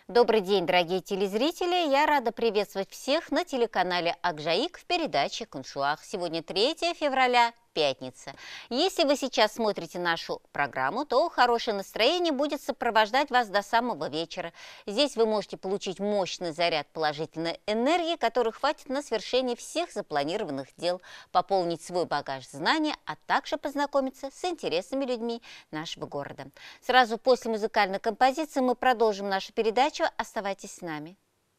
Добрый день, дорогие телезрители! Я рада приветствовать всех на телеканале Акжаик в передаче «Куншуах». Сегодня 3 февраля, пятница. Если вы сейчас смотрите нашу программу, то хорошее настроение будет сопровождать вас до самого вечера. Здесь вы можете получить мощный заряд положительной энергии, который хватит на свершение всех запланированных дел, пополнить свой багаж знаний, а также познакомиться с интересными людьми нашего города. Сразу после музыкальной композиции мы продолжим нашу передачу. Оставайтесь с нами.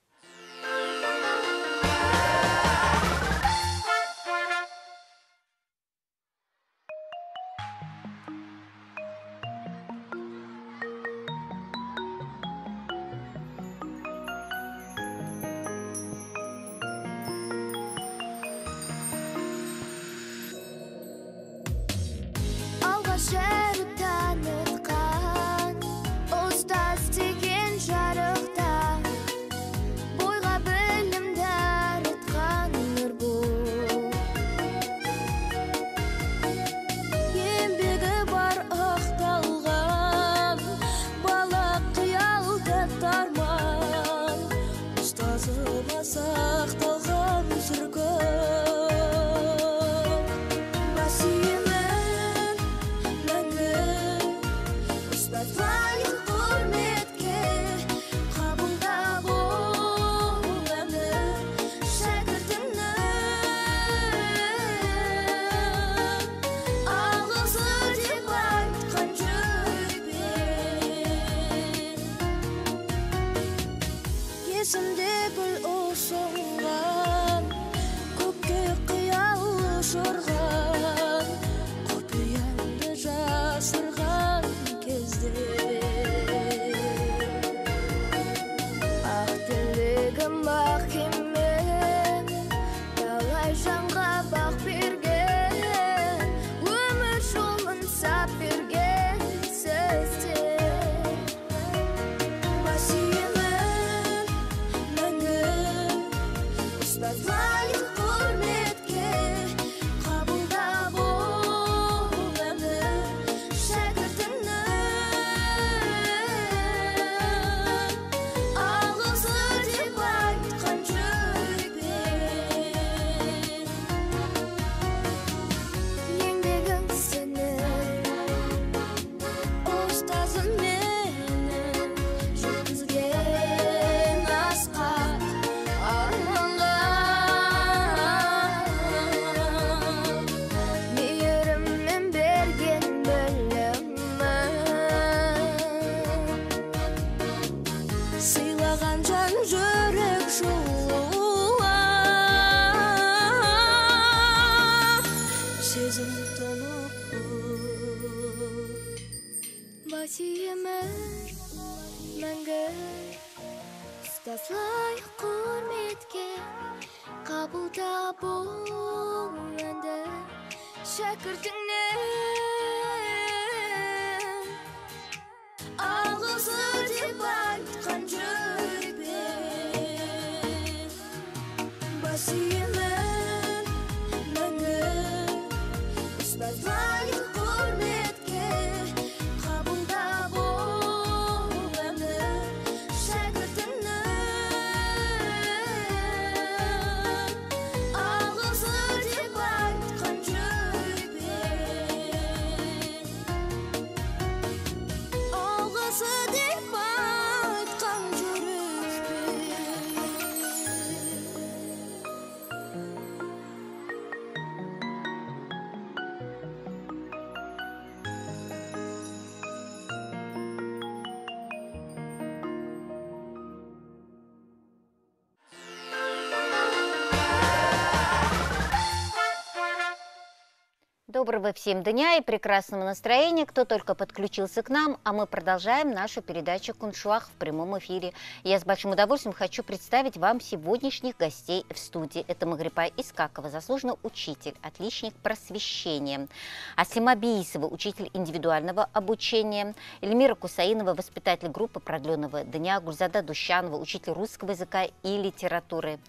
Доброго всем дня и прекрасного настроения, кто только подключился к нам, а мы продолжаем нашу передачу «Куншуах» в прямом эфире. Я с большим удовольствием хочу представить вам сегодняшних гостей в студии. Это Магрипай Искакова, заслуженный учитель, отличник просвещения. Аслима Биисова, учитель индивидуального обучения. Эльмира Кусаинова, воспитатель группы продленного дня. Гульзада Дущанова, учитель русского языка и литературы.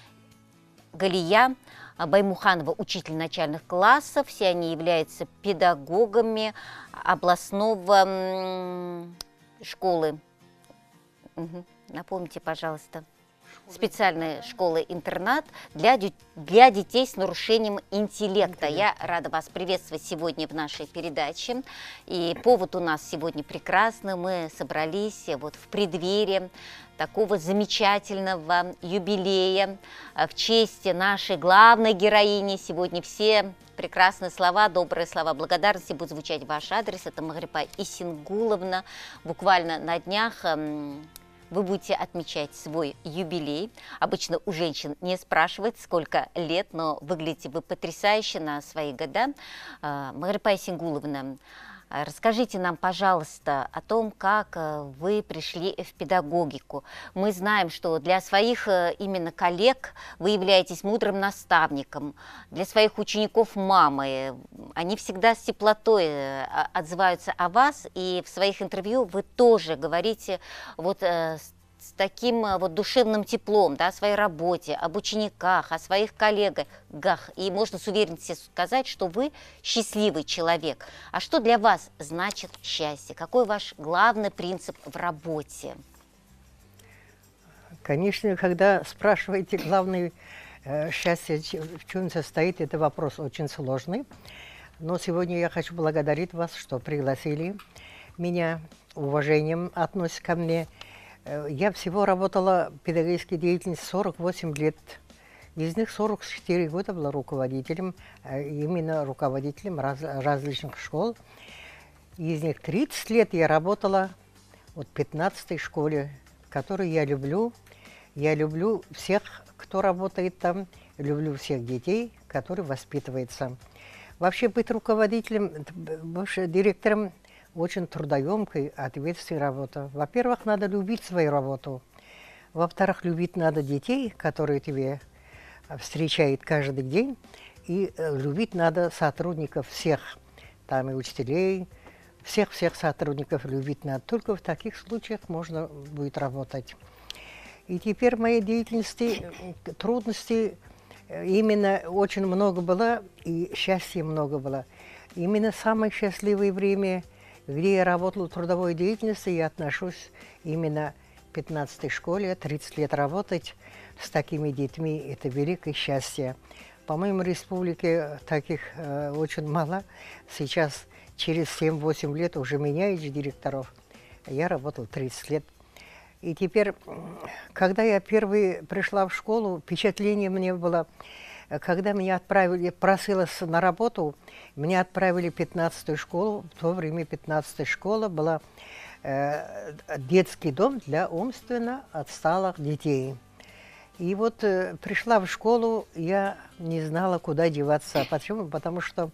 Галия Баймуханова, учитель начальных классов. Все они являются педагогами областного школы Напомните, пожалуйста. Специальная школа-интернат для детей с нарушением интеллекта. Я рада вас приветствовать сегодня в нашей передаче. И повод у нас сегодня прекрасный. Мы собрались вот в преддверии такого замечательного юбилея в честь нашей главной героини. Сегодня все прекрасные слова, добрые слова благодарности будут звучать в ваш адрес. Это Магрипай Исенгуловна. Буквально на днях вы будете отмечать свой юбилей. Обычно у женщин не спрашивают, сколько лет, но выглядите вы потрясающе на свои года. Магрипай Исенгуловна, расскажите нам, пожалуйста, о том, как вы пришли в педагогику. Мы знаем, что для своих именно коллег вы являетесь мудрым наставником, для своих учеников мамой. Они всегда с теплотой отзываются о вас, и в своих интервью вы тоже говорите вот с таким вот душевным теплом, да, о своей работе, об учениках, о своих коллегах. И можно с уверенностью сказать, что вы счастливый человек. А что для вас значит счастье? Какой ваш главный принцип в работе? Конечно, когда спрашиваете главное счастье, в чем состоит, это вопрос очень сложный. Но сегодня я хочу благодарить вас, что пригласили меня, уважением относятся ко мне. Я всего работала в педагогической деятельности 48 лет. Из них 44 года была руководителем, именно руководителем различных школ. Из них 30 лет я работала в 15-й школе, которую я люблю. Я люблю всех, кто работает там, люблю всех детей, которые воспитываются. Вообще быть руководителем, директором очень трудоемкая, ответственная работа. Во-первых, надо любить свою работу. Во-вторых, любить надо детей, которые тебе встречают каждый день. И любить надо сотрудников всех, там и учителей, всех сотрудников любить надо. Только в таких случаях можно будет работать. И теперь в моей деятельности трудностей именно очень много было, и счастья много было. Именно самое счастливое время, где я работала в трудовой деятельности, я отношусь именно к 15-й школе. 30 лет работать с такими детьми – это великое счастье. По-моему, в республике таких очень мало. Сейчас через 7-8 лет уже меняют директоров. Я работала 30 лет. И теперь, когда я первый пришла в школу, впечатление мне было, когда меня отправили, просилась на работу, меня отправили в 15-ю школу. В то время 15-я школа была детский дом для умственно отсталых детей. И вот пришла в школу, я не знала, куда деваться. Почему? Потому что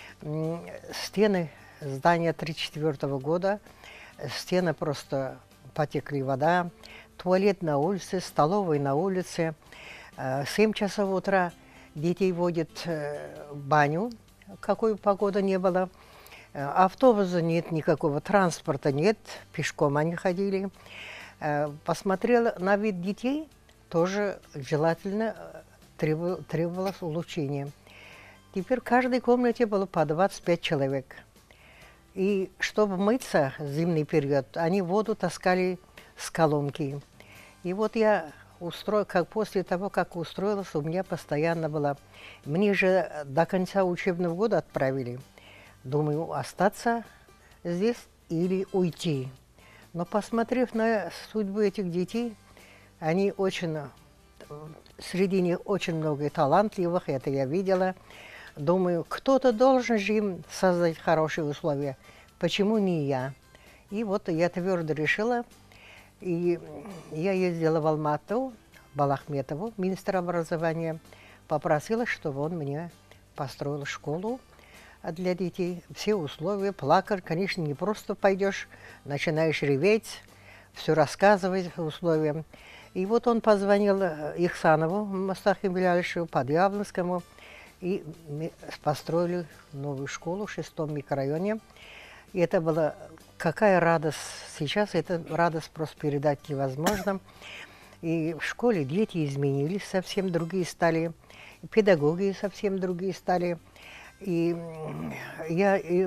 стены здания 1934 года, стены просто потекли вода, туалет на улице, столовая на улице. 7 часов утра детей водят в баню, какой погода не было. Автобуса нет никакого, транспорта нет, пешком они ходили. Посмотрела на вид детей, тоже желательно требовалось улучшение. Теперь в каждой комнате было по 25 человек. И чтобы мыться в зимний период, они воду таскали с колонки. И вот я после того, как устроилась, у меня постоянно было. Мне же до конца учебного года отправили. Думаю, остаться здесь или уйти. Но посмотрев на судьбу этих детей, они очень, среди них очень много талантливых, это я видела. Думаю, кто-то должен же им создать хорошие условия. Почему не я? И вот я твердо решила. И я ездила в Алмату, Балахметову, министра образования, попросила, чтобы он мне построил школу для детей. Все условия, плакать, конечно, не просто пойдешь, начинаешь реветь, все рассказывать условия. И вот он позвонил Ихсанову, Мустафе Беляльевичу, Подъявленскому, и мы построили новую школу в 6-м микрорайоне. И это была какая радость. Сейчас эту радость просто передать невозможно. И в школе дети изменились, совсем другие стали, педагоги совсем другие стали. И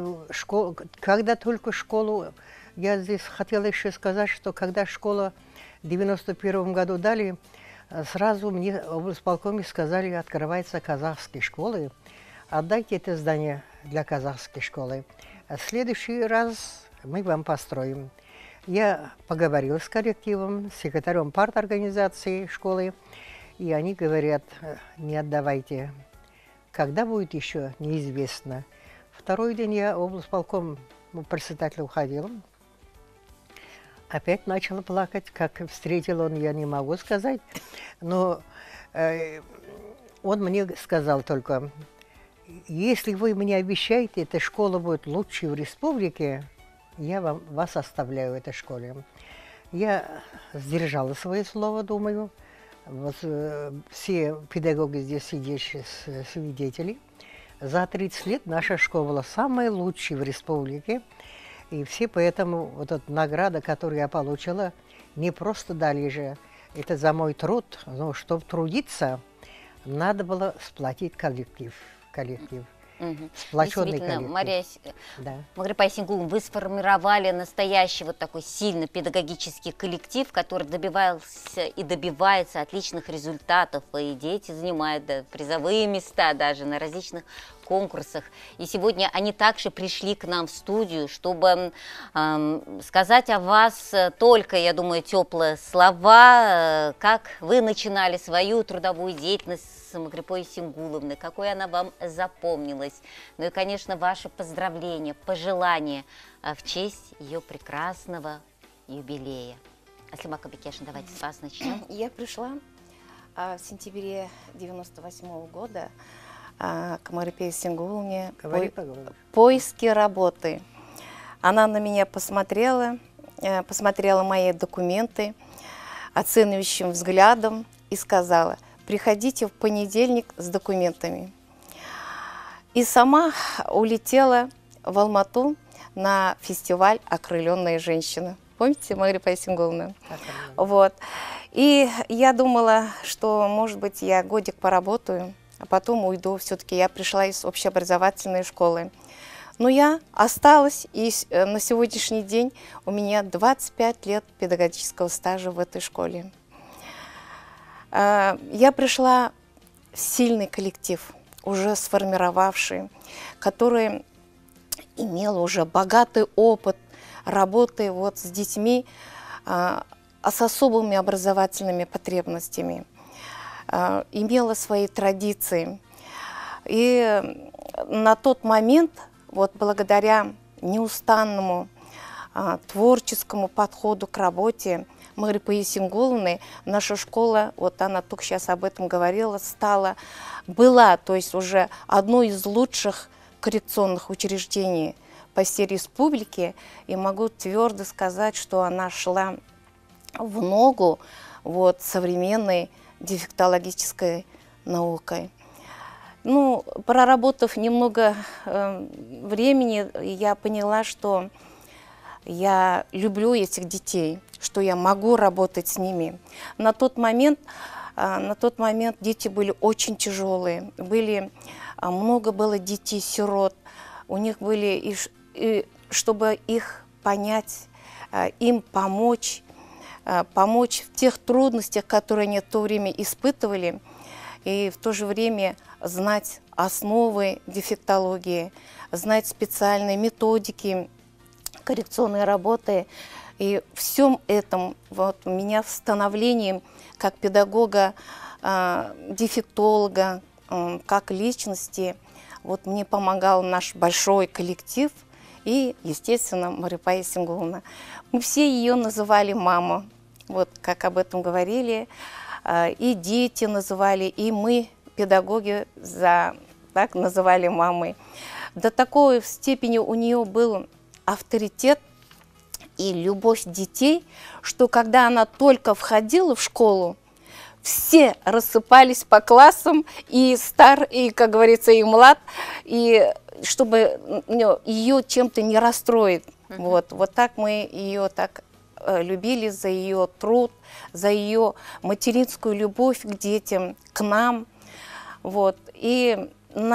когда только школу, я здесь хотела еще сказать, что когда школа в 91 году дали, сразу мне в облсполкоме сказали, открываются казахские школы. Отдайте это здание для казахской школы. А в следующий раз мы вам построим. Я поговорил с коллективом, с секретарем парторганизации школы, и они говорят, не отдавайте. Когда будет еще, неизвестно. Второй день я облсполком председатель уходил. Опять начала плакать. Как встретил он, я не могу сказать. Но он мне сказал только, если вы мне обещаете, эта школа будет лучшей в республике, я вас оставляю в этой школе. Я сдержала свое слово, думаю. Вот, все педагоги здесь сидящие свидетели. За 30 лет наша школа была самая лучшая в республике. И все поэтому вот эта награда, которую я получила, не просто дали же. Это за мой труд. Но чтобы трудиться, надо было сплотить коллектив. Сплоченный коллектив. Мария, да. Магрипай Сингуловна, вы сформировали настоящий вот такой сильный педагогический коллектив, который добивался и добивается отличных результатов, и дети занимают призовые места даже на различных конкурсах. И сегодня они также пришли к нам в студию, чтобы сказать о вас только, я думаю, теплые слова, как вы начинали свою трудовую деятельность с Магрипой Сингуловной, какой она вам запомнилась. Ну и, конечно, ваши поздравления, пожелания в честь ее прекрасного юбилея. Аслима Кабикешин, давайте с вас начнем. Я пришла в сентябре 98 года к Магрипе Сингуловне поиски работы. Она на меня посмотрела мои документы оценивающим взглядом и сказала: приходите в понедельник с документами. И сама улетела в Алмату на фестиваль «Окрыленные женщины». Помните, Магрипа Сингуловна? Вот. И я думала, что, может быть, я годик поработаю, а потом уйду. Все-таки я пришла из общеобразовательной школы. Но я осталась, и на сегодняшний день у меня 25 лет педагогического стажа в этой школе. Я пришла в сильный коллектив, уже сформировавший, который имел уже богатый опыт работы вот с детьми с особыми образовательными потребностями, имела свои традиции. И на тот момент, вот благодаря неустанному творческому подходу к работе Магрипы Сингуловны, наша школа, вот она только сейчас об этом говорила, была, то есть уже одной из лучших коррекционных учреждений по всей республике, и могу твердо сказать, что она шла в ногу вот современной дефектологической наукой. Ну, проработав немного времени, я поняла, что я люблю этих детей, что я могу работать с ними. На тот момент дети были очень тяжелые, много было детей-сирот, у них были, и чтобы их понять, им помочь в тех трудностях, которые они в то время испытывали, и в то же время знать основы дефектологии, знать специальные методики коррекционной работы. И всем этом вот меня в становлении как педагога, дефектолога, как личности, вот мне помогал наш большой коллектив и, естественно, Магрипа Сингуловна. Мы все ее называли мама, вот как об этом говорили, и дети называли, и мы, педагоги, так называли мамой. До такой степени у нее был авторитет и любовь детей, что когда она только входила в школу, все рассыпались по классам, и стар, и, как говорится, и млад, и чтобы ее чем-то не расстроить. Вот так мы ее так любили за ее труд, за ее материнскую любовь к детям, к нам. Вот. И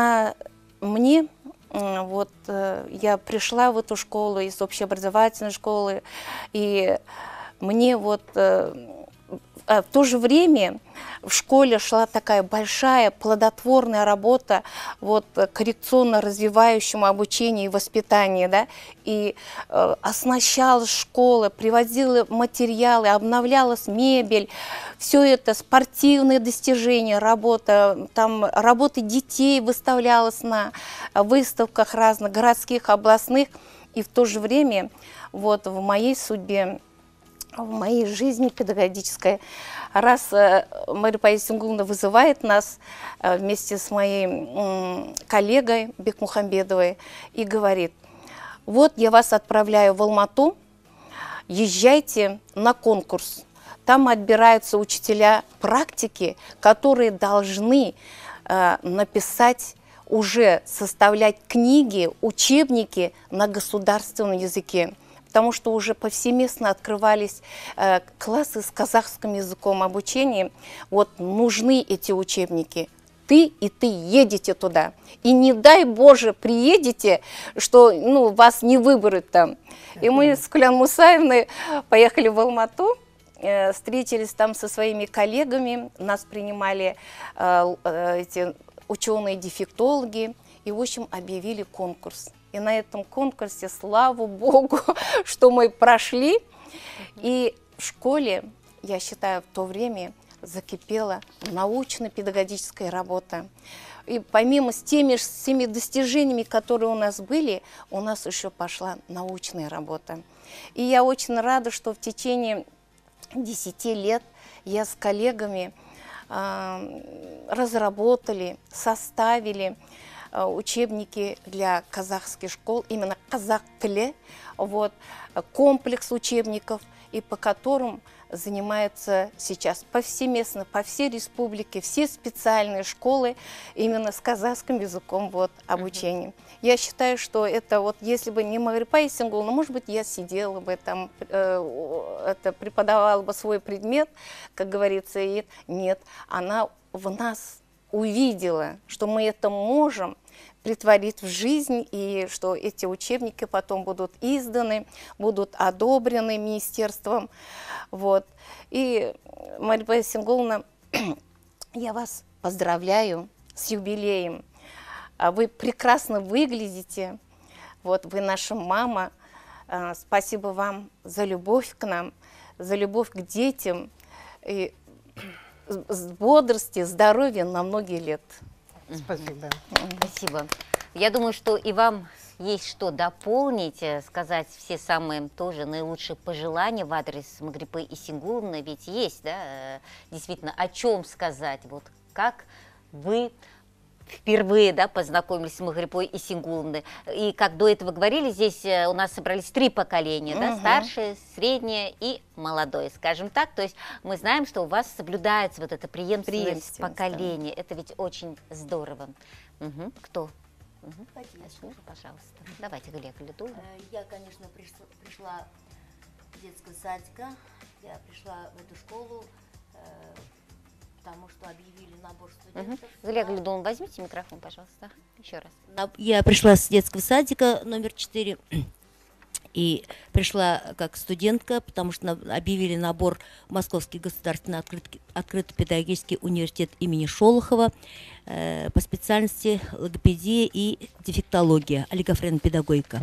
мне, вот, я пришла в эту школу из общеобразовательной школы, и мне вот в то же время в школе шла такая большая плодотворная работа вот коррекционно-развивающему обучению и воспитанию, да, и оснащалась школа, привозила материалы, обновлялась мебель, все это спортивные достижения, работа, там работы детей выставлялась на выставках разных, городских, областных, и в то же время вот в моей судьбе, в моей жизни педагогической, раз Мария Паисингуловна вызывает нас вместе с моей коллегой Бекмухамбедовой и говорит: вот я вас отправляю в Алмату, езжайте на конкурс. Там отбираются учителя практики, которые должны написать, уже составлять книги, учебники на государственном языке. Потому что уже повсеместно открывались классы с казахским языком обучения. Вот нужны эти учебники. Ты и ты едете туда. И не дай Боже, приедете, что вас не выберут там. И мы с Кулян Мусаевной поехали в Алмату, встретились там со своими коллегами. Нас принимали эти ученые-дефектологи. И, в общем, объявили конкурс. И на этом конкурсе, слава Богу, что мы прошли. И в школе, я считаю, в то время закипела научно-педагогическая работа. И помимо с теми достижениями, которые у нас были, у нас еще пошла научная работа. И я очень рада, что в течение 10 лет я с коллегами разработали, составили учебники для казахских школ, именно казах тілі, вот, комплекс учебников, и по которым занимаются сейчас повсеместно, по всей республике, все специальные школы именно с казахским языком вот, обучением. Я считаю, что это вот, если бы не Мария Паисингуловна, может быть, я сидела бы там, преподавала бы свой предмет, как говорится, и нет, она в нас увидела, что мы это можем притворить в жизнь, и что эти учебники потом будут изданы, будут одобрены министерством. Вот. И, Мария Паисингуловна, я вас поздравляю с юбилеем. Вы прекрасно выглядите, вот, вы наша мама. Спасибо вам за любовь к нам, за любовь к детям, и бодрости, здоровья на многие лет. Спасибо. Спасибо. Я думаю, что и вам есть что дополнить, сказать все самые тоже наилучшие пожелания в адрес Магрипы Исингуловны, ведь есть, да, действительно, о чем сказать, вот как вы впервые, да, познакомились с Магрипой Исингуловной. И как до этого говорили, здесь у нас собрались 3 поколения, да, старшее, среднее и молодое, скажем так. То есть мы знаем, что у вас соблюдается вот эта преемственность поколений. Да. Это ведь очень здорово. Кто? Начни, пожалуйста. Давайте, Галия Калидулловна. Я, конечно, пришла с детского садика. Я пришла в эту школу, потому что объявили набор студентов. Галия Калидулловна, возьмите микрофон, пожалуйста. Еще раз. Я пришла с детского садика номер 4. И пришла как студентка, потому что объявили набор в Московский государственный открытый педагогический университет имени Шолохова по специальности логопедия и дефектология, олигофренопедагогика.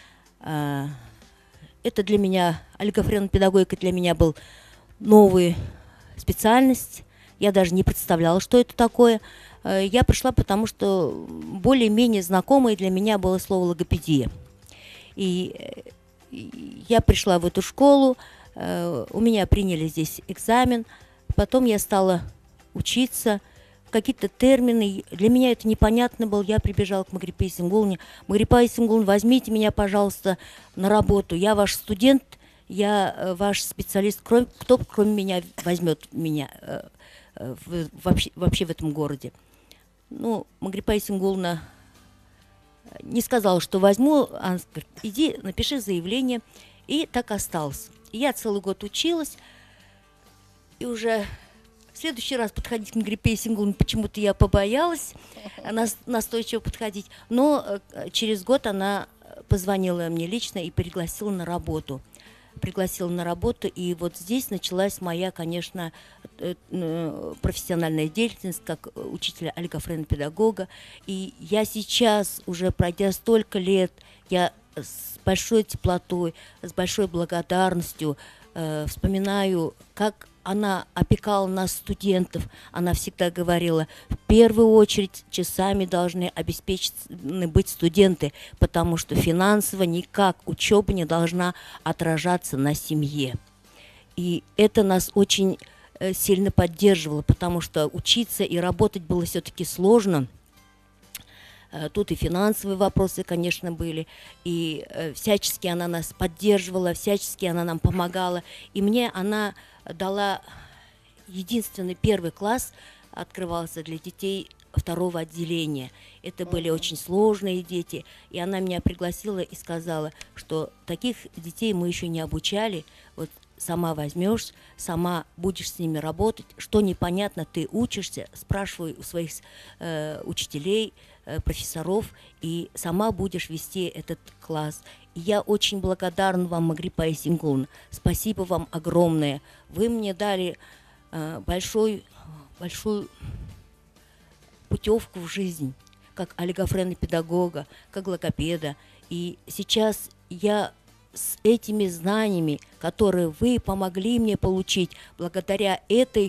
Это для меня, олигофренопедагогика для меня был новая специальность. Я даже не представляла, что это такое. Я пришла, потому что более-менее знакомое для меня было слово логопедия. И я пришла в эту школу, у меня приняли здесь экзамен, потом я стала учиться, какие-то термины, для меня это непонятно было, я прибежала к Магрипе Исингуловне. Магрипа Исингуловна, возьмите меня, пожалуйста, на работу, я ваш студент, я ваш специалист, кто кроме меня возьмет меня вообще в этом городе. Ну, Магрипа Исингуловна не сказала, что возьму, она говорит, иди, напиши заявление, и так осталось. И я целый год училась, и уже в следующий раз подходить к Магрипе Исингуловне почему-то я побоялась настойчиво подходить, но через год она позвонила мне лично и пригласила на работу. пригласила на работу, и вот здесь началась моя, конечно, профессиональная деятельность как учителя альгофрен-педагога. И я сейчас, уже пройдя столько лет, я с большой теплотой, с большой благодарностью вспоминаю, как она опекала нас, студентов. Она всегда говорила, в первую очередь часами должны обеспечены быть студенты, потому что финансово никак учеба не должна отражаться на семье. И это нас очень сильно поддерживало, потому что учиться и работать было все-таки сложно. Тут и финансовые вопросы, конечно, были, и всячески она нас поддерживала, всячески она нам помогала. И мне она дала единственный первый класс, открывался для детей второго отделения. Это были очень сложные дети, и она меня пригласила и сказала, что таких детей мы еще не обучали, вот сама возьмешь, сама будешь с ними работать, что непонятно, ты учишься, спрашивай у своих учителей, профессоров, и сама будешь вести этот класс. И я очень благодарна вам, Магрипа Эсенгуловна. Спасибо вам огромное. Вы мне дали большую путевку в жизнь, как альгофрена-педагога, как логопеда. И сейчас я с этими знаниями, которые вы помогли мне получить благодаря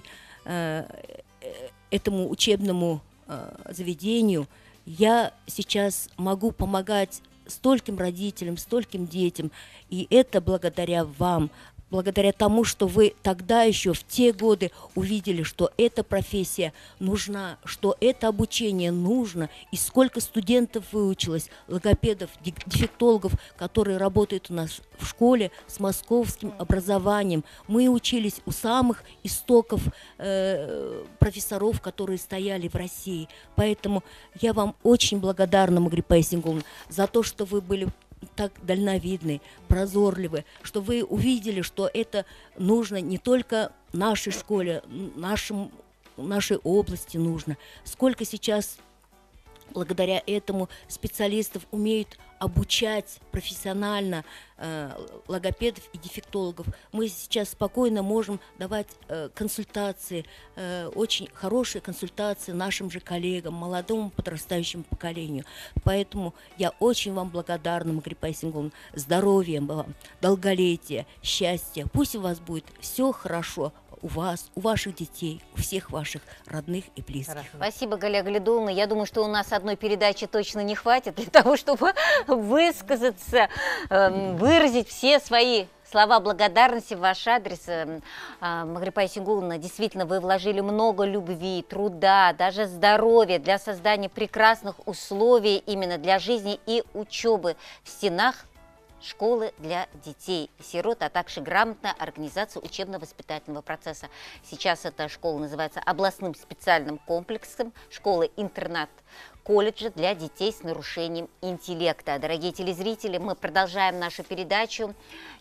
этому учебному заведению, я сейчас могу помогать стольким родителям, стольким детям. И это благодаря вам, благодаря тому, что вы тогда еще в те годы увидели, что эта профессия нужна, что это обучение нужно, и сколько студентов выучилось, логопедов, дефектологов, которые работают у нас в школе с московским образованием. Мы учились у самых истоков профессоров, которые стояли в России. Поэтому я вам очень благодарна, Магрипа Эсенгуловна, за то, что вы были так дальновидны, прозорливы, что вы увидели, что это нужно не только нашей школе, нашей области нужно. Сколько сейчас благодаря этому специалистов умеют обучать профессионально логопедов и дефектологов. Мы сейчас спокойно можем давать консультации, очень хорошие консультации нашим же коллегам, молодому подрастающему поколению. Поэтому я очень вам благодарна, Магрипа Эсенгуловна. Здоровья вам, долголетия, счастья. Пусть у вас будет все хорошо. У вас, у ваших детей, у всех ваших родных и близких. Хорошо. Спасибо, Галя Галидуловна. Я думаю, что у нас одной передачи точно не хватит для того, чтобы высказаться, выразить все свои слова благодарности в ваш адрес. Магрипа Эсенгуловна, действительно, вы вложили много любви, труда, даже здоровья для создания прекрасных условий именно для жизни и учебы в стенах школы для детей-сирот, а также грамотная организация учебно-воспитательного процесса. Сейчас эта школа называется областным специальным комплексом школы-интернат колледжа для детей с нарушением интеллекта. Дорогие телезрители, мы продолжаем нашу передачу.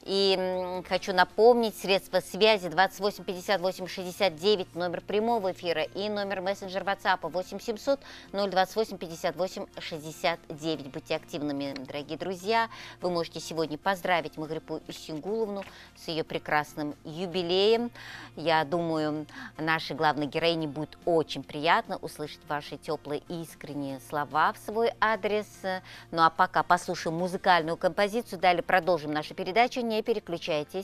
И хочу напомнить, средства связи 28 58 69, номер прямого эфира, и номер мессенджер WhatsApp 8 700 028 58 69. Будьте активными, дорогие друзья. Вы можете сегодня поздравить Магрипу Эсенгуловну с ее прекрасным юбилеем. Я думаю, нашей главной героине будет очень приятно услышать ваши теплые и искренние слова в свой адрес. Ну а пока послушаем музыкальную композицию, далее продолжим нашу передачу. Не переключайтесь.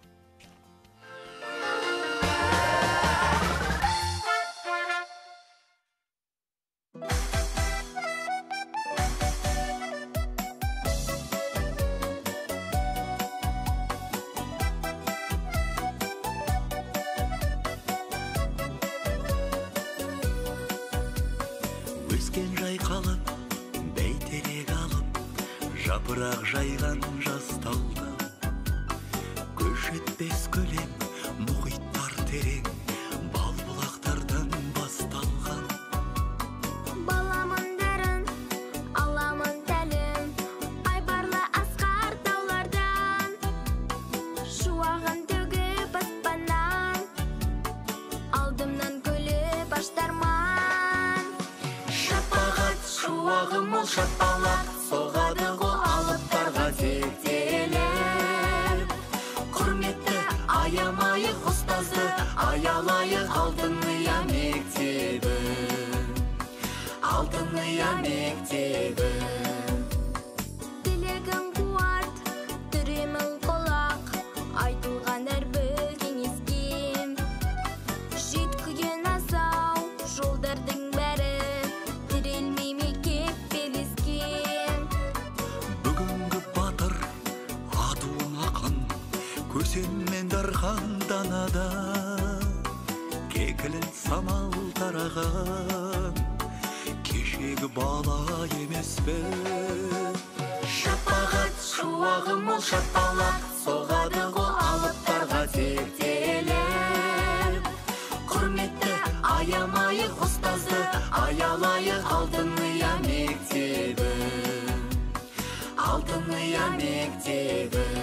Өскен жайқалып, бәйтерек алып, жапырақ жайған жас талда, көш етпес көлем, мұхиттар терең, бал бұлақтардан басталған. Баламын дәрін, аламын тәлім, айбарлы асқар таулардан, шуағын төгіп аспаннан, алдымнан күліп аштарман. Шапағат шуағым ол шапалақ, соғады ғой алыптарға тектелеп. мектебім. Тілегім қуат, түремін қолақ, айтылған әрбір кеңеске. Жеткіген асау, жолдардың бәрі, тірелмей мекеп белеске. Бүгінгі батыр атуын ақан, көсенмен дархан данада, кекілін самал тараған, кешегі бала емес пе? Шапағат шуағы мол шапалақ, соғады ғой алыптарға тектеліп. Құрметті аямайық ұстазды, аялайық алтыныя мектебім, алтыныя мектебім.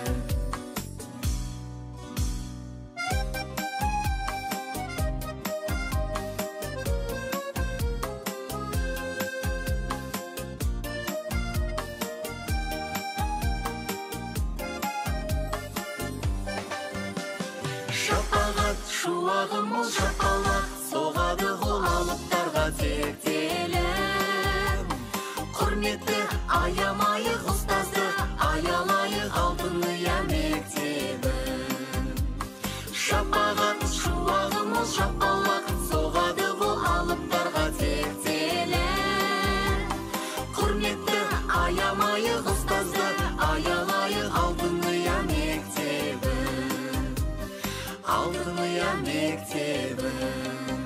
Шапағат шуағы мол шапалақ, соғады ғой алыптарға тектеліп. Құрметті аямайық ұстазды, аялайық алтыныя мектебім. Шапағат шуағы мол шапалақ, соғады ғой алыптарға тектеліп. Құрметті аямайық ұстазды, аялайық алтыныя мектебім, алтыныя мектебім.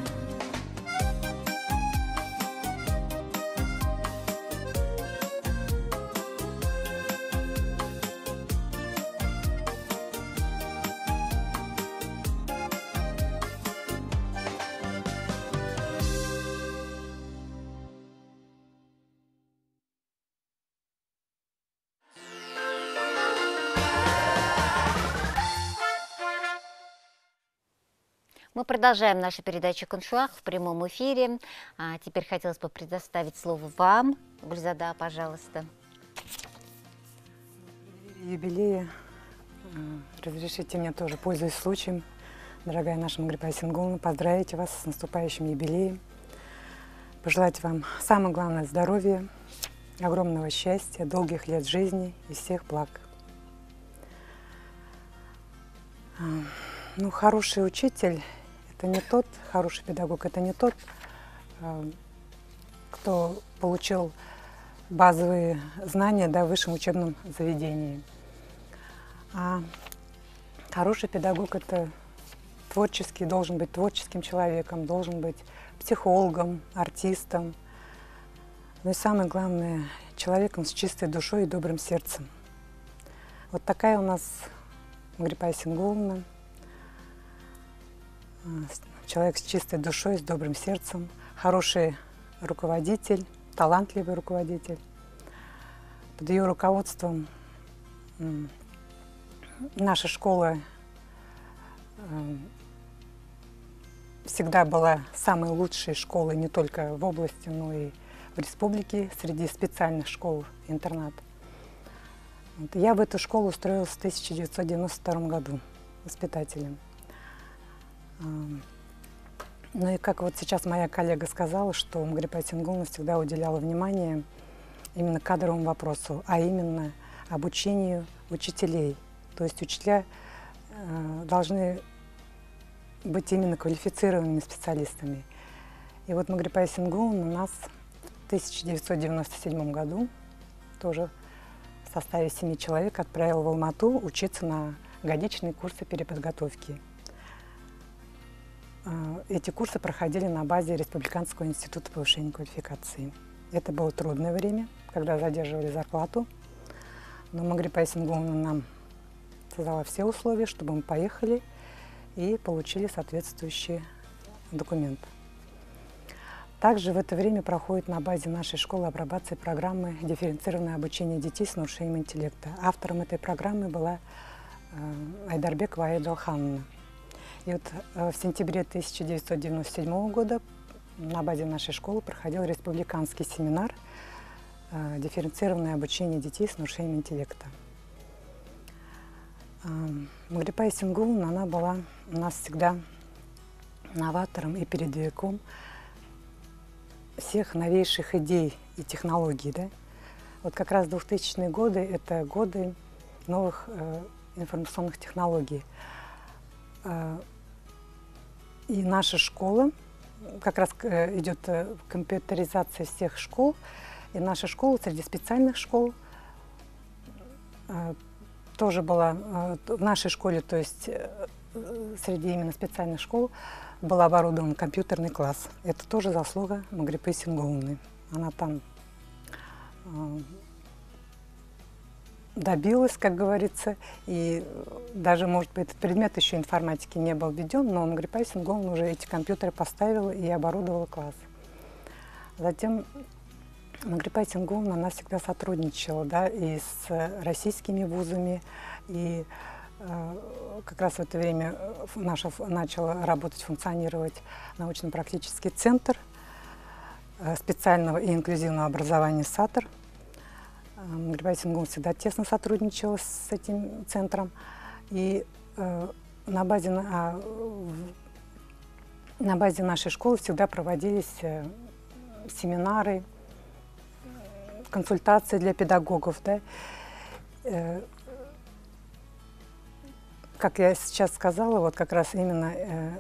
Мы продолжаем нашу передачу «Коншуах» в прямом эфире. Теперь хотелось бы предоставить слово вам. Гульзада, пожалуйста. Юбилея. Разрешите мне тоже, пользуясь случаем, дорогая наша Магрипай Сингуловна, поздравить вас с наступающим юбилеем. Пожелать вам самое главное здоровья, огромного счастья, долгих лет жизни и всех благ. Ну, хороший учитель – это не тот, хороший педагог – это не тот, кто получил базовые знания, да, в высшем учебном заведении. А хороший педагог – это творческий, должен быть творческим человеком, должен быть психологом, артистом. Ну и самое главное – человеком с чистой душой и добрым сердцем. Вот такая у нас Магрипай Сингуловна. Человек с чистой душой, с добрым сердцем, хороший руководитель, талантливый руководитель. Под ее руководством наша школа всегда была самой лучшей школой не только в области, но и в республике среди специальных школ-интернат. Вот. Я в эту школу устроилась в 1992 году воспитателем. Ну и как вот сейчас моя коллега сказала, что Магрипай Сингуловна всегда уделяла внимание именно кадровому вопросу, а именно обучению учителей. То есть учителя должны быть именно квалифицированными специалистами. И вот Магрипай Сингуловна нас в 1997 году тоже в составе 7 человек отправила в Алмату учиться на годичные курсы переподготовки. Эти курсы проходили на базе Республиканского института повышения квалификации. Это было трудное время, когда задерживали зарплату, но Магрипай Сингуловна нам создала все условия, чтобы мы поехали и получили соответствующие документы. Также в это время проходит на базе нашей школы апробация программы «Дифференцированное обучение детей с нарушением интеллекта». Автором этой программы была Айдарбекова Аида Алхановна. И вот в сентябре 1997 года на базе нашей школы проходил республиканский семинар «Дифференцированное обучение детей с нарушением интеллекта». Магрипай Сингуловна, она была у нас всегда новатором и передовиком всех новейших идей и технологий. Да? Вот как раз 2000-е годы – это годы новых информационных технологий. И наша школа, как раз идет компьютеризация всех школ, и наша школа среди специальных школ тоже была, в нашей школе, то есть среди именно специальных школ, был оборудован компьютерный класс. Это тоже заслуга Магрипы Сингуловны. Она там добилась, как говорится, и даже, может быть, этот предмет еще информатики не был введен, но Магрипа Сингуловна уже эти компьютеры поставила и оборудовала класс. Затем Магрипа Сингуловна, она всегда сотрудничала, да, и с российскими вузами, и как раз в это время начал работать, функционировать научно-практический центр специального и инклюзивного образования САТР. Магрипа Сингуловна всегда тесно сотрудничала с этим центром. И на базе нашей школы всегда проводились семинары, консультации для педагогов. Да? Как я сейчас сказала, вот как раз именно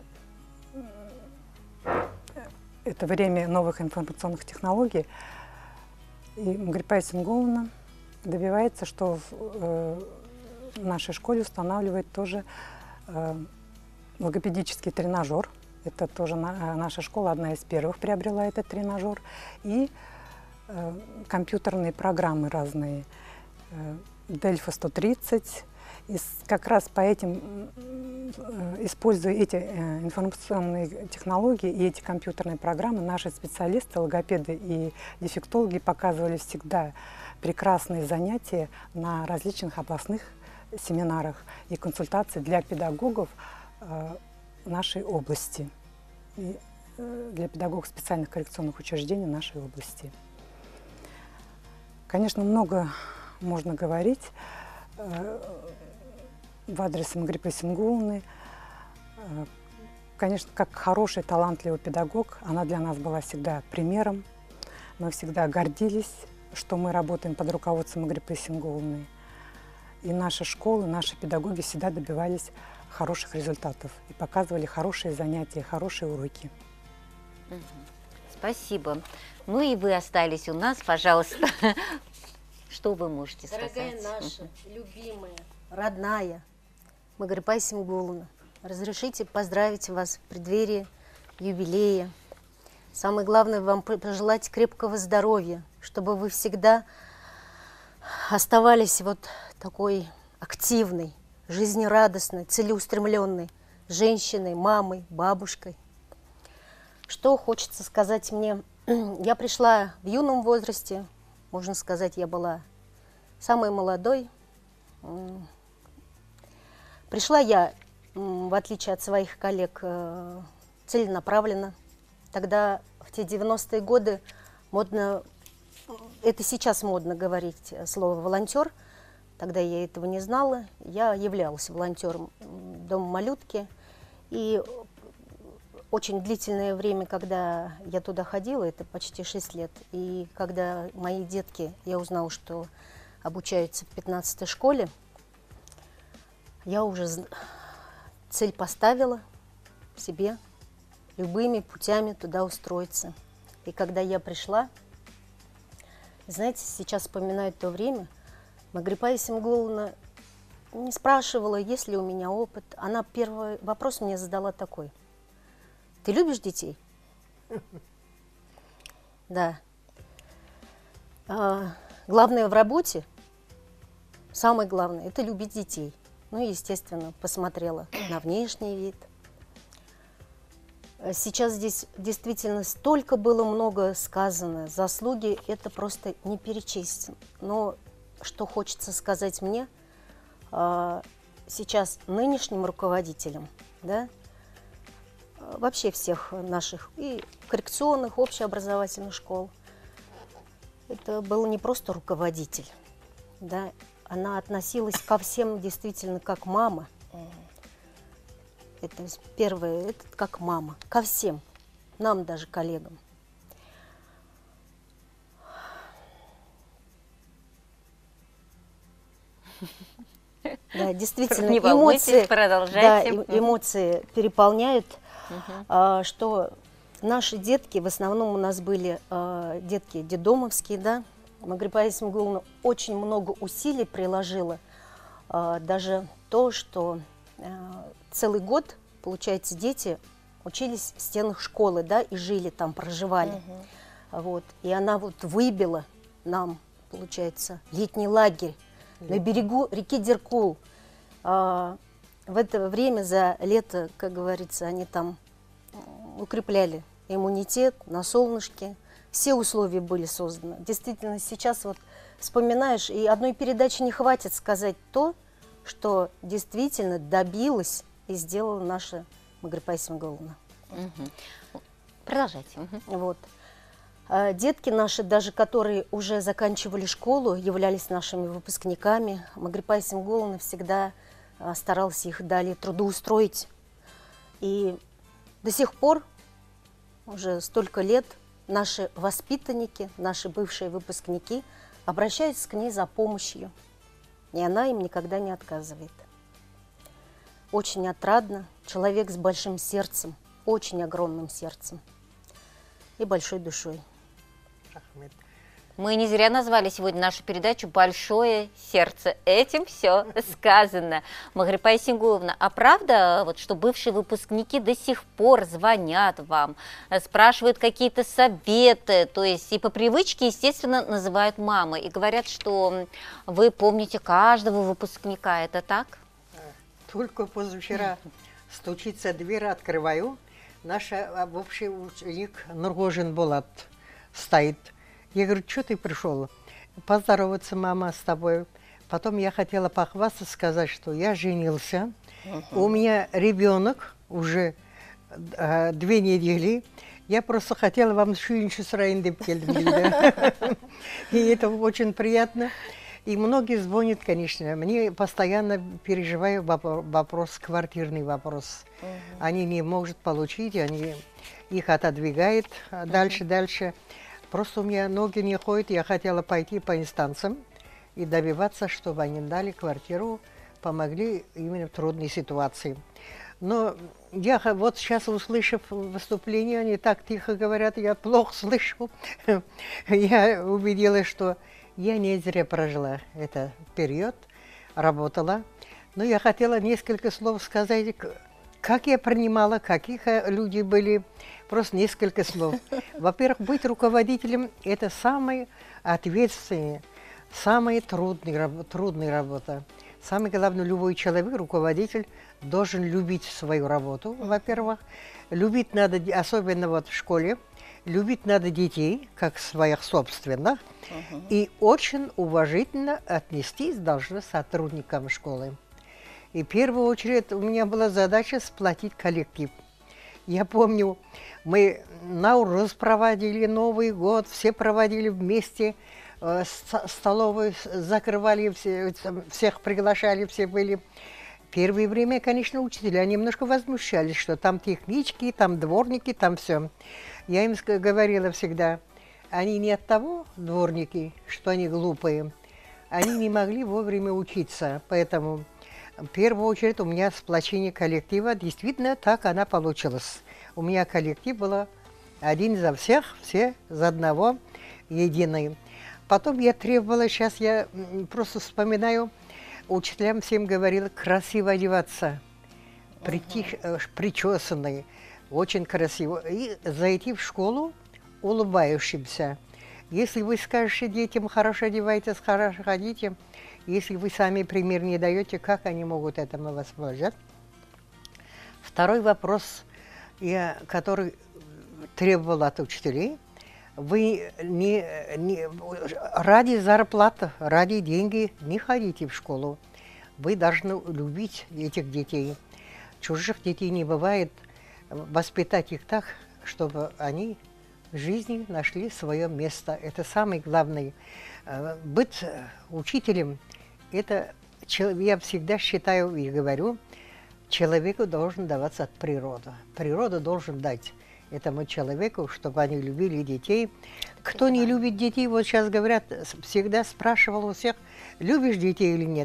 это время новых информационных технологий. И Магрипа Сингуловна добивается, что в нашей школе устанавливает тоже логопедический тренажер. Это тоже наша школа одна из первых приобрела этот тренажер. И компьютерные программы разные. Дельфа 130. И как раз по этим, используя эти информационные технологии и эти компьютерные программы, наши специалисты, логопеды и дефектологи показывали всегда прекрасные занятия на различных областных семинарах и консультации для педагогов нашей области, и для педагогов специальных коррекционных учреждений нашей области. Конечно, много можно говорить в адрес Магрипы Сингуловны. Конечно, как хороший, талантливый педагог, она для нас была всегда примером. Мы всегда гордились, что мы работаем под руководством Магрипы Сингуловны. И наша школа, наши педагоги всегда добивались хороших результатов и показывали хорошие занятия, хорошие уроки. Спасибо. Ну и вы остались у нас, пожалуйста. Что вы можете сказать? Дорогая наша, любимая, родная Магрипа Сингуловна, разрешите поздравить вас в преддверии юбилея. Самое главное, вам пожелать крепкого здоровья, чтобы вы всегда оставались вот такой активной, жизнерадостной, целеустремленной женщиной, мамой, бабушкой. Что хочется сказать мне? Я пришла в юном возрасте, можно сказать, я была самой молодой. Пришла я, в отличие от своих коллег, целенаправленно. Тогда, в те 90-е годы, модно, это сейчас модно говорить слово «волонтер». Тогда я этого не знала. Я являлась волонтером Дома малютки. И очень длительное время, когда я туда ходила, это почти 6 лет, и когда мои детки, я узнала, что обучаются в 15-й школе, я уже цель поставила себе любыми путями туда устроиться. И когда я пришла, знаете, сейчас вспоминаю то время, Магрипа Сингуловна не спрашивала, есть ли у меня опыт. Она первый вопрос мне задала такой: ты любишь детей? Да. Главное в работе, самое главное, это любить детей. Ну, естественно, посмотрела на внешний вид. Сейчас здесь действительно столько было много сказано. Заслуги это просто не перечесть. Но что хочется сказать мне, сейчас нынешним руководителям, да, вообще всех наших и коррекционных, общеобразовательных школ, это был не просто руководитель, да, она относилась ко всем действительно как мама. Это первое, это как мама, ко всем, нам даже, коллегам. Да, действительно, Не волнуйтесь, эмоции, продолжайте. да, эмоции переполняют, что наши детки, в основном у нас были детки детдомовские, да, Магрипа Исмагуловна очень много усилий приложила, даже то, что целый год, получается, дети учились в стенах школы, да, и жили там, проживали. Вот. И она вот выбила нам, получается, летний лагерь на берегу реки Деркул. В это время за лето, как говорится, они там укрепляли иммунитет на солнышке. Все условия были созданы. Действительно, сейчас вот вспоминаешь, и одной передачи не хватит сказать то, что действительно добилась и сделала наша Магрипа Исмагуловна. Продолжайте. Вот. Детки наши, даже которые уже заканчивали школу, являлись нашими выпускниками. Магрипа Исмагуловна всегда старалась их далее трудоустроить. И до сих пор, уже столько лет, наши воспитанники, наши бывшие выпускники обращаются к ней за помощью. И она им никогда не отказывает. Очень отрадно. Человек с большим сердцем, очень огромным сердцем и большой душой. Мы не зря назвали сегодня нашу передачу «Большое сердце». Этим все сказано. Магрипа Исмагуловна, а правда, вот, что бывшие выпускники до сих пор звонят вам, спрашивают какие-то советы, то есть и по привычке, естественно, называют мамой, и говорят, что вы помните каждого выпускника, это так? Только позавчера стучится дверь, открываю. Наш бывший ученик Нургожин Булат стоит. Я говорю, что ты пришел? Поздороваться, мама, с тобой. Потом я хотела похвастаться, сказать, что я женился. У меня ребенок уже 2 недели. Я просто хотела вам шуинчу сраин деп келдим. И это очень приятно. И многие звонят, конечно. Мне постоянно переживаю вопрос, квартирный вопрос. Они не могут получить, они их отодвигают дальше. Просто у меня ноги не ходят, я хотела пойти по инстанциям и добиваться, чтобы они дали квартиру, помогли именно в трудной ситуации. Но я вот сейчас, услышав выступление, они так тихо говорят, я плохо слышу. Я увидела, что я не зря прожила этот период, работала. Но я хотела несколько слов сказать, как я принимала, каких люди были. Просто несколько слов. Во-первых, быть руководителем – это самая ответственная, самая трудная работа. Самое главное, любой человек, руководитель, должен любить свою работу, во-первых. Любить надо, особенно вот в школе, любить надо детей, как своих собственных. И очень уважительно отнестись должны сотрудникам школы. И в первую очередь у меня была задача сплотить коллектив. Я помню, мы Наурыз проводили, Новый год, все проводили вместе, столовую закрывали, всех приглашали, все были. Первое время, конечно, учителя немножко возмущались, что там технички, там дворники, там все. Я им говорила всегда, они не от того, дворники, что они глупые, они не могли вовремя учиться, поэтому... В первую очередь у меня сплочение коллектива, действительно так она получилась. У меня коллектив был один за всех, все за одного, единый. Потом я требовала, сейчас я просто вспоминаю, учителям всем говорила красиво одеваться, причесанный, очень красиво. И зайти в школу улыбающимся. Если вы скажете детям, хорошо одевайтесь, хорошо ходите, если вы сами пример не даете, как они могут этому воспользоваться? Второй вопрос, который требовал от учителей, вы ради зарплаты, ради денег не ходите в школу. Вы должны любить этих детей. Чужих детей не бывает. Воспитать их так, чтобы они в жизни нашли свое место. Это самое главное. Быть учителем, это, я всегда считаю и говорю, человеку должен даваться от природы. Природа должен дать этому человеку, чтобы они любили детей. Кто не любит детей, вот сейчас говорят, всегда спрашивал у всех, любишь детей или нет.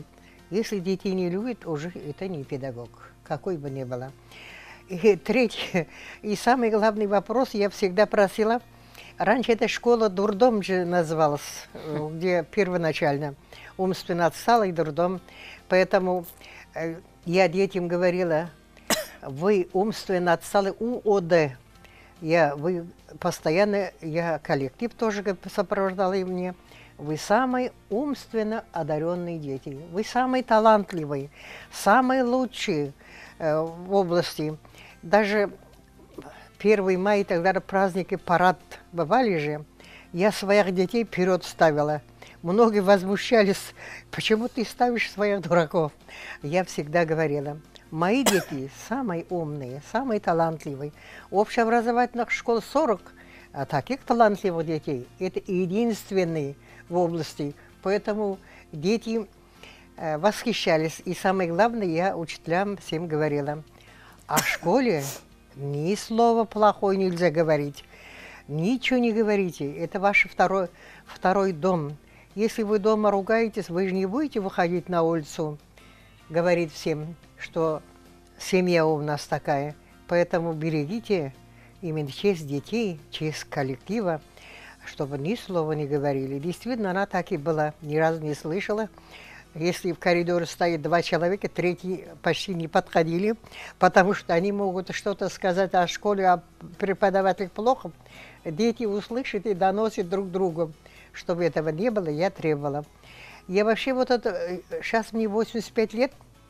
Если детей не любит, уже это не педагог, какой бы ни было. И третий, и самый главный вопрос, я всегда просила, раньше эта школа дурдом же называлась, где первоначально умственно отсталый дурдом, поэтому я детям говорила, вы умственно отсталый УОД. Вы постоянно, я коллектив тоже сопровождала и мне. Вы самые умственно одаренные дети, вы самые талантливые, самые лучшие в области. Даже 1 мая и так далее, праздники, парад бывали же, я своих детей вперед ставила. Многие возмущались, почему ты ставишь своих дураков. Я всегда говорила, мои дети самые умные, самые талантливые. Общеобразовательных школ 40, а таких талантливых детей, это единственные в области. Поэтому дети восхищались. И самое главное, я учителям всем говорила, о школе ни слова плохое нельзя говорить. Ничего не говорите. Это ваш второй дом. Если вы дома ругаетесь, вы же не будете выходить на улицу, говорить всем, что семья у нас такая. Поэтому берегите именно честь детей, честь коллектива, чтобы ни слова не говорили. Действительно, она так и была, ни разу не слышала. Если в коридоре стоит 2 человека, третий почти не подходили, потому что они могут что-то сказать о школе, о преподавателях плохо. Дети услышат и доносят друг другу. Чтобы этого не было, я требовала. Я вообще вот это, сейчас мне 85 лет,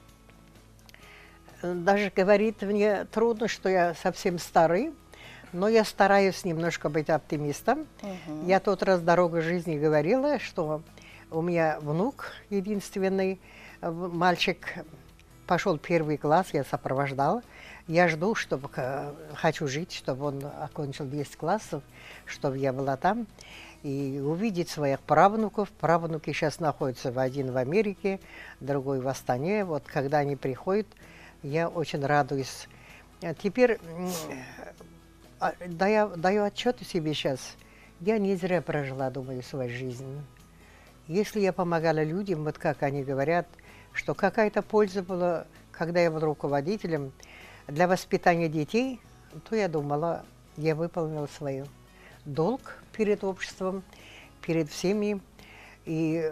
даже говорит мне трудно, что я совсем старый, но я стараюсь немножко быть оптимистом. Я тот раз «Дорога жизни» говорила, что у меня внук единственный, мальчик, пошел 1 класс, я сопровождала. Я жду, чтобы, хочу жить, чтобы он окончил 10 классов, чтобы я была там. И увидеть своих правнуков. Правнуки сейчас находятся один в Америке, другой в Астане. Вот когда они приходят, я очень радуюсь. Теперь даю отчет себе сейчас. Я не зря прожила, думаю, свою жизнь. Если я помогала людям, вот как они говорят, что какая-то польза была, когда я был руководителем для воспитания детей, то я думала, я выполнила свой долг перед обществом, перед всеми. И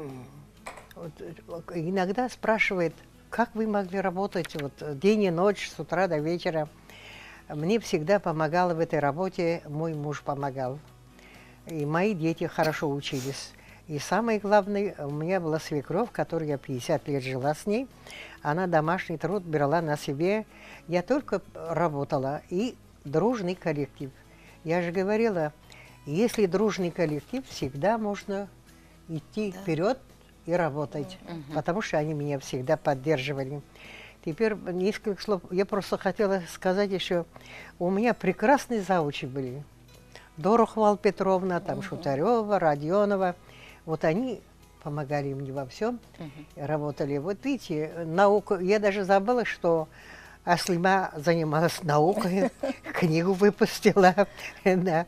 иногда спрашивают, как вы могли работать вот, день и ночь, с утра до вечера. Мне всегда помогал в этой работе, мой муж помогал. И мои дети хорошо учились. И самое главное, у меня была свекровь, которой я 50 лет жила с ней. Она домашний труд брала на себе. Я только работала. И дружный коллектив. Я же говорила, если дружный коллектив, всегда можно идти вперед и работать. Потому что они меня всегда поддерживали. Теперь несколько слов. Я просто хотела сказать еще, у меня прекрасные заучи были. Дорохвал Петровна, там Шутарева, Родионова. Вот они помогали мне во всем, работали. Вот видите, наука, я даже забыла, что Аслима занималась наукой, книгу выпустила. Да.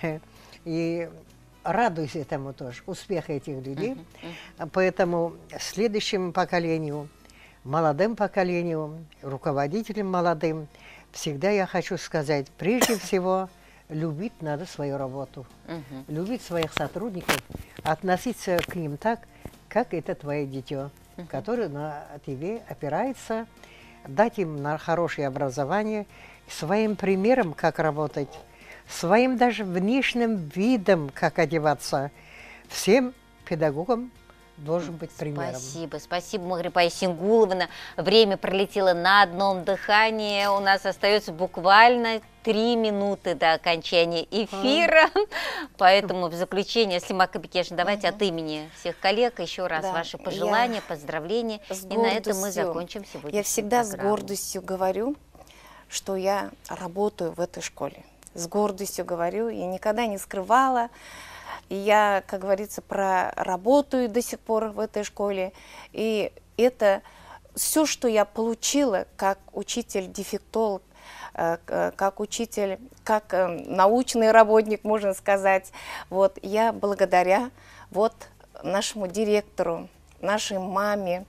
И радуюсь этому тоже, успеху этих людей. Поэтому следующему поколению, молодым поколению, руководителям молодым, всегда я хочу сказать, прежде всего, любить надо свою работу, любить своих сотрудников, относиться к ним так, как это твое дитё, которое на тебе опирается, дать им на хорошее образование, своим примером, как работать, своим даже внешним видом, как одеваться. Всем педагогам должен быть примером. Спасибо, спасибо, Магрипа Исенгуловна. Время пролетело на одном дыхании. У нас остается буквально 3 минуты до окончания эфира. Поэтому в заключение, Аслима Кабикешна, давайте от имени всех коллег еще раз ваши пожелания, поздравления. И на этом мы закончим сегодня. Я всегда с гордостью говорю, что я работаю в этой школе. С гордостью говорю, и никогда не скрывала. И я, как говорится, проработаю до сих пор в этой школе. И это все, что я получила как учитель-дефектолог, как учитель, как научный работник, можно сказать, вот, я благодаря вот нашему директору, нашей маме,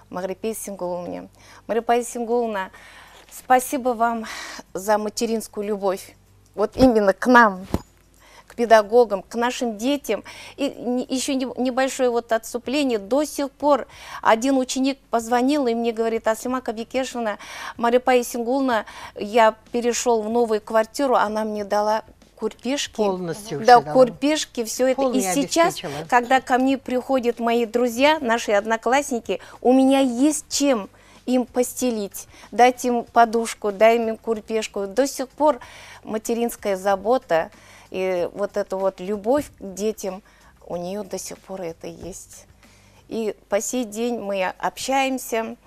Магрипе Сингуловне. Магрипа Сингуловна, спасибо вам за материнскую любовь. Вот именно к нам, к педагогам, к нашим детям. И еще небольшое вот отступление. До сих пор один ученик позвонил и мне говорит: Аслима Кабикешевна, Марипа Сингуловна, я перешел в новую квартиру, она мне дала курпешки. Полностью Да, все дала. курпешки, все это. И Полная сейчас, обеспечила. когда ко мне приходят мои друзья, наши одноклассники, у меня есть чем им постелить, дать им подушку, дать им курпешку. До сих пор материнская забота и вот эта вот любовь к детям, у нее до сих пор это есть. И по сей день мы общаемся,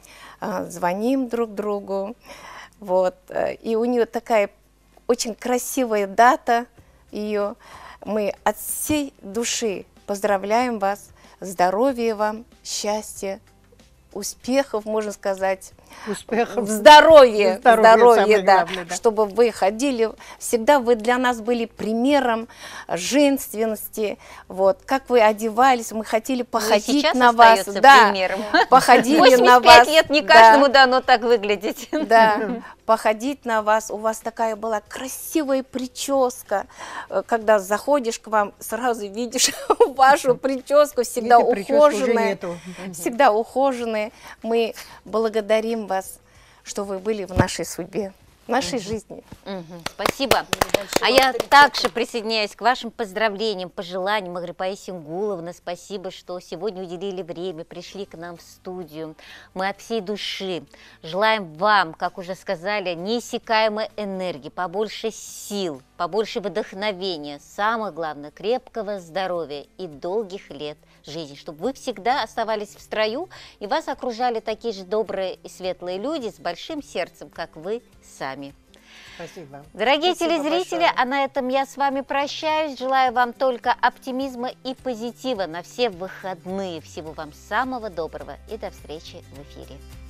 звоним друг другу. Вот. И у нее такая очень красивая дата ее. Мы от всей души поздравляем вас. Здоровья вам, счастья, успехов, можно сказать. Успехов. В здоровье, Здоровье самое да, главное, да. чтобы вы ходили, всегда вы для нас были примером женственности, вот, как вы одевались, мы хотели походить сейчас на вас, остается да, примером. походили 85 на вас, лет не да. каждому дано так выглядеть. Да, походить на вас. У вас такая была красивая прическа. Когда заходишь к вам, сразу видишь вашу прическу, всегда Этой прически уже ухоженная. нету. Всегда ухоженные. Мы благодарим вас, что вы были в нашей судьбе, в нашей жизни. Спасибо. А я также присоединяюсь к вашим поздравлениям, пожеланиям. Магрипа Сингуловна, спасибо, что сегодня уделили время, пришли к нам в студию. Мы от всей души желаем вам, как уже сказали, неиссякаемой энергии, побольше сил, побольше вдохновения, самое главное, крепкого здоровья и долгих лет жизни, чтобы вы всегда оставались в строю и вас окружали такие же добрые и светлые люди с большим сердцем, как вы сами. Спасибо. Дорогие Спасибо телезрители, большое. а на этом я с вами прощаюсь. Желаю вам только оптимизма и позитива на все выходные. Всего вам самого доброго и до встречи в эфире.